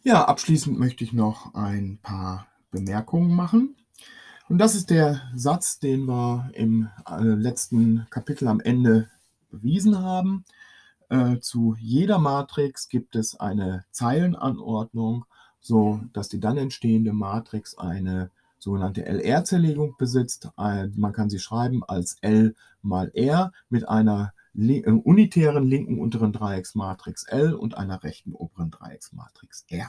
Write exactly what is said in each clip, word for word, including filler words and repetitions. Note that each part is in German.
Ja, abschließend möchte ich noch ein paar Bemerkungen machen. Und das ist der Satz, den wir im äh, letzten Kapitel am Ende bewiesen haben. Äh, zu jeder Matrix gibt es eine Zeilenanordnung, so dass die dann entstehende Matrix eine sogenannte L R-Zerlegung besitzt. Äh, man kann sie schreiben als L mal R mit einer li äh, unitären linken unteren Dreiecksmatrix L und einer rechten oberen Dreiecksmatrix R.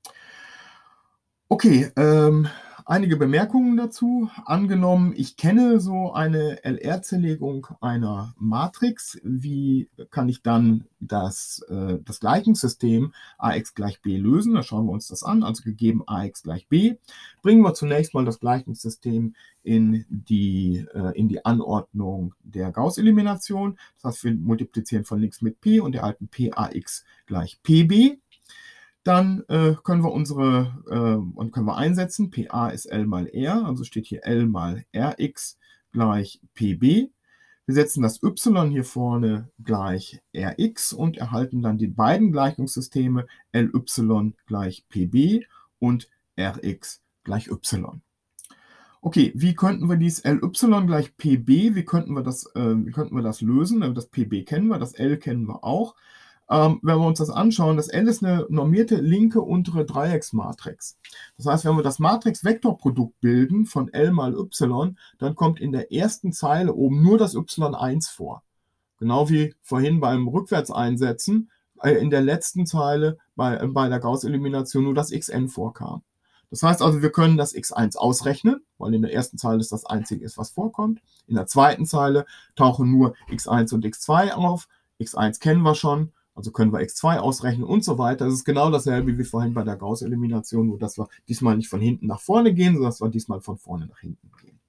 Okay, ähm, einige Bemerkungen dazu. Angenommen, ich kenne so eine L R-Zerlegung einer Matrix. Wie kann ich dann das, äh, das Gleichungssystem Ax gleich b lösen? Da schauen wir uns das an. Also gegeben Ax gleich b, bringen wir zunächst mal das Gleichungssystem in die, äh, in die Anordnung der Gauß-Elimination. Das heißt, wir multiplizieren von links mit p und erhalten Pax gleich pb. Dann äh, können wir unsere äh, und können wir einsetzen. Pa ist L mal R, also steht hier L mal Rx gleich Pb. Wir setzen das y hier vorne gleich Rx und erhalten dann die beiden Gleichungssysteme Ly gleich Pb und Rx gleich y. Okay, wie könnten wir dies Ly gleich Pb, wie könnten wir das, äh, wie könnten wir das lösen? Das Pb kennen wir, das L kennen wir auch. Ähm, wenn wir uns das anschauen, das L ist eine normierte linke untere Dreiecksmatrix. Das heißt, wenn wir das Matrix-Vektorprodukt bilden von L mal Y, dann kommt in der ersten Zeile oben nur das y eins vor. Genau wie vorhin beim Rückwärtseinsetzen äh, in der letzten Zeile bei, äh, bei der Gauß-Elimination nur das xn vorkam. Das heißt also, wir können das x eins ausrechnen, weil in der ersten Zeile es das einzige ist, was vorkommt. In der zweiten Zeile tauchen nur x eins und x zwei auf. x eins kennen wir schon. Also können wir x zwei ausrechnen und so weiter. Das ist genau dasselbe wie vorhin bei der Gauß-Elimination, nur dass wir diesmal nicht von hinten nach vorne gehen, sondern dass wir diesmal von vorne nach hinten gehen.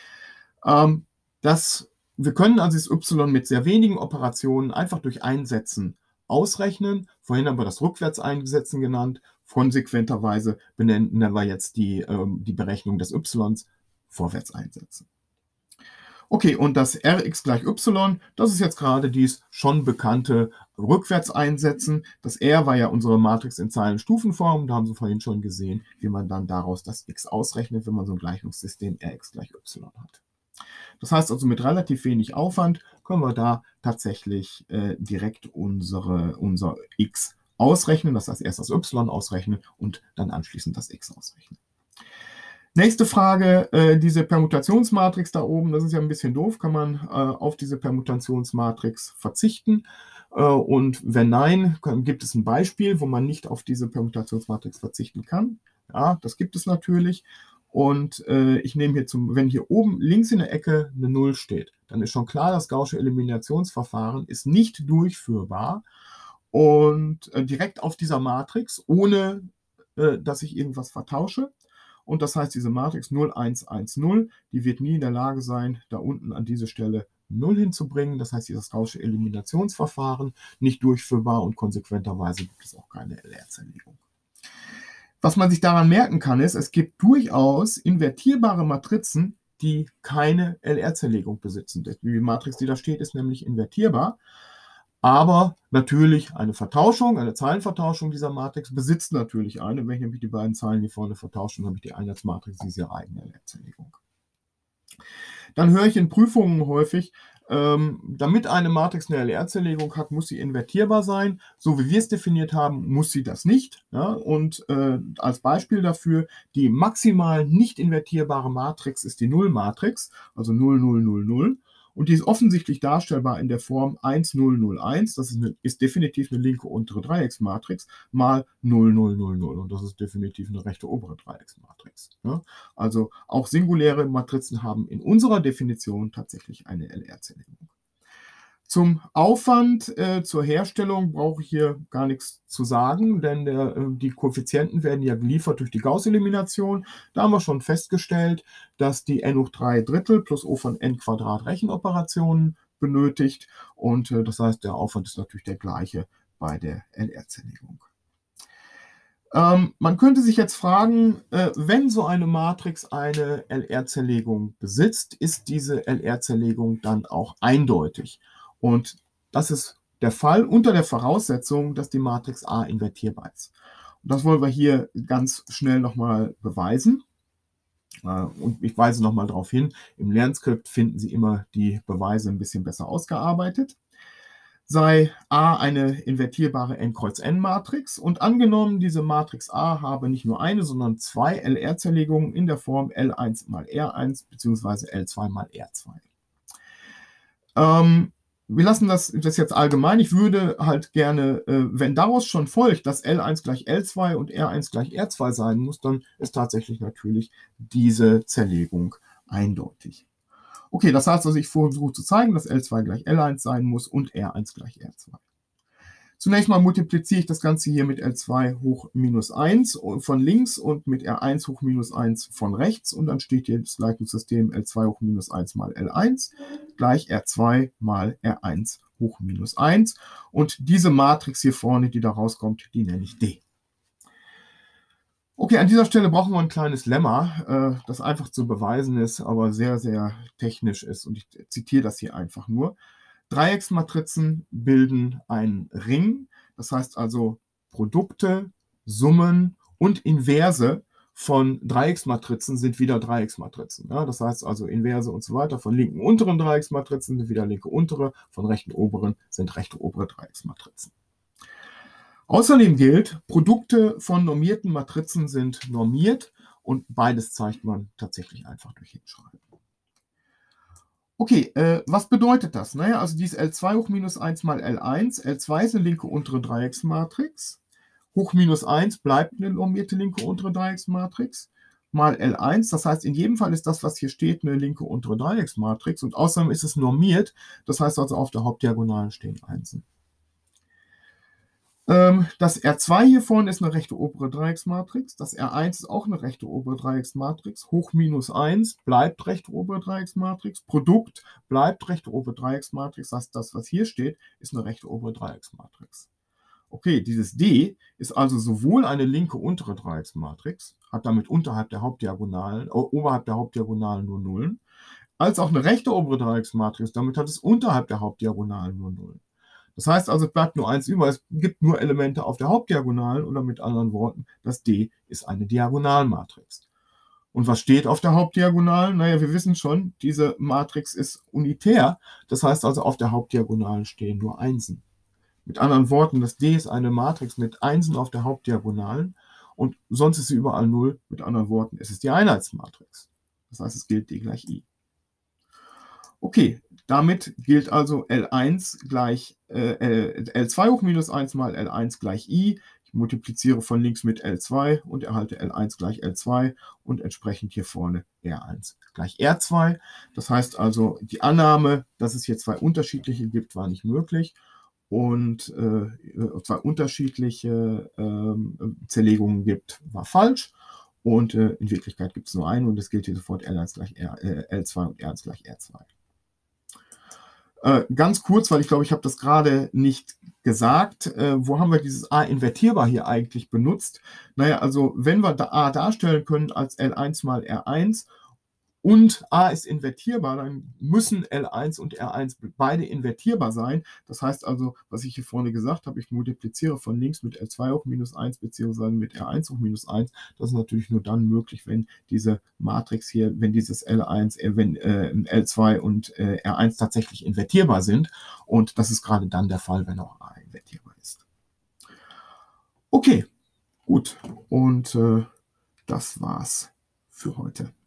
Ähm, das, wir können also das y mit sehr wenigen Operationen einfach durch Einsetzen ausrechnen. Vorhin haben wir das Rückwärtseinsetzen genannt. Konsequenterweise benennen wir jetzt die, ähm, die Berechnung des y vorwärts einsetzen. Okay, und das Rx gleich y, das ist jetzt gerade dies schon bekannte Rückwärtseinsetzen. Das R war ja unsere Matrix in Zeilenstufenform. Da haben Sie vorhin schon gesehen, wie man dann daraus das x ausrechnet, wenn man so ein Gleichungssystem Rx gleich y hat. Das heißt also, mit relativ wenig Aufwand können wir da tatsächlich äh, direkt unsere, unser x ausrechnen. Das heißt, erst das y ausrechnen und dann anschließend das x ausrechnen. Nächste Frage, äh, diese Permutationsmatrix da oben, das ist ja ein bisschen doof, kann man äh, auf diese Permutationsmatrix verzichten? Äh, und wenn nein, kann, gibt es ein Beispiel, wo man nicht auf diese Permutationsmatrix verzichten kann? Ja, das gibt es natürlich. Und äh, ich nehme hier zum, wenn hier oben links in der Ecke eine null steht, dann ist schon klar, das Gaußsche Eliminationsverfahren ist nicht durchführbar und äh, direkt auf dieser Matrix, ohne äh, dass ich irgendwas vertausche. Und das heißt, diese Matrix null, eins, eins, null, die wird nie in der Lage sein, da unten an diese Stelle null hinzubringen. Das heißt, dieses Gaußsche Eliminationsverfahren nicht durchführbar und konsequenterweise gibt es auch keine L R-Zerlegung. Was man sich daran merken kann, ist, es gibt durchaus invertierbare Matrizen, die keine L R-Zerlegung besitzen. Die Matrix, die da steht, ist nämlich invertierbar. Aber natürlich eine Vertauschung, eine Zeilenvertauschung dieser Matrix besitzt natürlich eine. Wenn ich nämlich die beiden Zeilen hier vorne vertausche, dann habe ich die Einheitsmatrix, diese ihre eigene L R-Zerlegung. Dann höre ich in Prüfungen häufig, ähm, damit eine Matrix eine L R-Zerlegung hat, muss sie invertierbar sein. So wie wir es definiert haben, muss sie das nicht. Ja? Und äh, als Beispiel dafür, die maximal nicht invertierbare Matrix ist die Null-Matrix, also null, null, null, null. Und die ist offensichtlich darstellbar in der Form eins, null, null, eins. Das ist, eine, ist definitiv eine linke untere Dreiecksmatrix mal null, null, null, null. Und das ist definitiv eine rechte obere Dreiecksmatrix. Ja? Also auch singuläre Matrizen haben in unserer Definition tatsächlich eine L R-Zerlegung. Zum Aufwand äh, zur Herstellung brauche ich hier gar nichts zu sagen, denn der, äh, die Koeffizienten werden ja geliefert durch die Gauß-Elimination. Da haben wir schon festgestellt, dass die n hoch drei Drittel plus O von n Quadrat Rechenoperationen benötigt. Und äh, das heißt, der Aufwand ist natürlich der gleiche bei der L R-Zerlegung. Ähm, man könnte sich jetzt fragen, äh, wenn so eine Matrix eine L R-Zerlegung besitzt, ist diese L R-Zerlegung dann auch eindeutig? Und das ist der Fall unter der Voraussetzung, dass die Matrix A invertierbar ist. Das wollen wir hier ganz schnell nochmal beweisen. Und ich weise nochmal darauf hin, im Lernskript finden Sie immer die Beweise ein bisschen besser ausgearbeitet. Sei A eine invertierbare N-Kreuz-N-Matrix und angenommen, diese Matrix A habe nicht nur eine, sondern zwei L R-Zerlegungen in der Form L eins mal R eins bzw. L zwei mal R zwei. Ähm, wir lassen das, das jetzt allgemein. Ich würde halt gerne, äh, wenn daraus schon folgt, dass L eins gleich L zwei und R eins gleich R zwei sein muss, dann ist tatsächlich natürlich diese Zerlegung eindeutig. Okay, das heißt also, ich versuche zu zeigen, dass L zwei gleich L eins sein muss und R eins gleich R zwei. Zunächst mal multipliziere ich das Ganze hier mit L zwei hoch minus eins von links und mit R eins hoch minus eins von rechts. Und dann steht hier das Gleichungssystem L zwei hoch minus eins mal L eins gleich R zwei mal R eins hoch minus eins. Und diese Matrix hier vorne, die da rauskommt, die nenne ich D. Okay, an dieser Stelle brauchen wir ein kleines Lemma, das einfach zu beweisen ist, aber sehr, sehr technisch ist. Und ich zitiere das hier einfach nur. Dreiecksmatrizen bilden einen Ring. Das heißt also, Produkte, Summen und Inverse von Dreiecksmatrizen sind wieder Dreiecksmatrizen. Ja, das heißt also, Inverse und so weiter von linken unteren Dreiecksmatrizen sind wieder linke untere, von rechten oberen sind rechte obere Dreiecksmatrizen. Außerdem gilt, Produkte von normierten Matrizen sind normiert und beides zeigt man tatsächlich einfach durch Hinschreiben. Okay, äh, was bedeutet das? Naja, also dies L zwei hoch minus eins mal L eins. L zwei ist eine linke untere Dreiecksmatrix. Hoch minus eins bleibt eine normierte linke untere Dreiecksmatrix. Mal L eins, das heißt, in jedem Fall ist das, was hier steht, eine linke untere Dreiecksmatrix. Und außerdem ist es normiert. Das heißt also, auf der Hauptdiagonale stehen Einsen. Das R zwei hier vorne ist eine rechte obere Dreiecksmatrix. Das R eins ist auch eine rechte obere Dreiecksmatrix. Hoch minus eins bleibt rechte obere Dreiecksmatrix. Produkt bleibt rechte obere Dreiecksmatrix. Das heißt, das, was hier steht, ist eine rechte obere Dreiecksmatrix. Okay, dieses D ist also sowohl eine linke untere Dreiecksmatrix, hat damit unterhalb der Hauptdiagonalen, oberhalb der Hauptdiagonalen nur Nullen, als auch eine rechte obere Dreiecksmatrix, damit hat es unterhalb der Hauptdiagonalen nur Nullen. Das heißt also, es bleibt nur eins über, es gibt nur Elemente auf der Hauptdiagonalen oder mit anderen Worten, das D ist eine Diagonalmatrix. Und was steht auf der Hauptdiagonalen? Naja, wir wissen schon, diese Matrix ist unitär, das heißt also, auf der Hauptdiagonalen stehen nur Einsen. Mit anderen Worten, das D ist eine Matrix mit Einsen auf der Hauptdiagonalen und sonst ist sie überall null. Mit anderen Worten, es ist die Einheitsmatrix. Das heißt, es gilt D gleich I. Okay, damit gilt also L eins gleich äh, L zwei hoch minus eins mal L eins gleich I. Ich multipliziere von links mit L zwei und erhalte L eins gleich L zwei und entsprechend hier vorne R eins gleich R zwei. Das heißt also, die Annahme, dass es hier zwei unterschiedliche gibt, war nicht möglich. Und äh, zwei unterschiedliche äh, Zerlegungen gibt, war falsch. Und äh, in Wirklichkeit gibt es nur eine und es gilt hier sofort L eins gleich R, äh, L zwei und R eins gleich R zwei. Äh, ganz kurz, weil ich glaube, ich habe das gerade nicht gesagt, äh, wo haben wir dieses A invertierbar hier eigentlich benutzt? Naja, also wenn wir da A darstellen können als L eins mal R eins und A ist invertierbar, dann müssen L eins und R eins beide invertierbar sein. Das heißt also, was ich hier vorne gesagt habe, ich multipliziere von links mit L zwei hoch minus eins beziehungsweise mit R eins hoch minus eins. Das ist natürlich nur dann möglich, wenn diese Matrix hier, wenn dieses L eins, äh, wenn äh, L zwei und äh, R eins tatsächlich invertierbar sind. Und das ist gerade dann der Fall, wenn auch A invertierbar ist. Okay, gut. Und äh, das war's für heute.